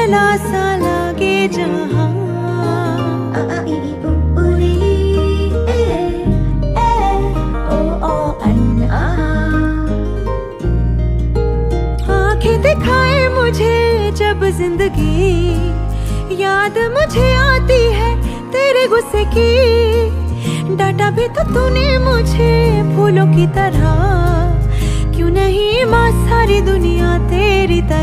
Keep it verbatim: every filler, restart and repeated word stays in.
अकेला सा लागे जहां। आंखें दिखाए मुझे जब जिंदगी, याद मुझे आती है तेरे गुस्से की। डांटा भी तो तूने मुझे फूलों की तरह, क्यों नहीं माँ सारी दुनिया तेरी तरह।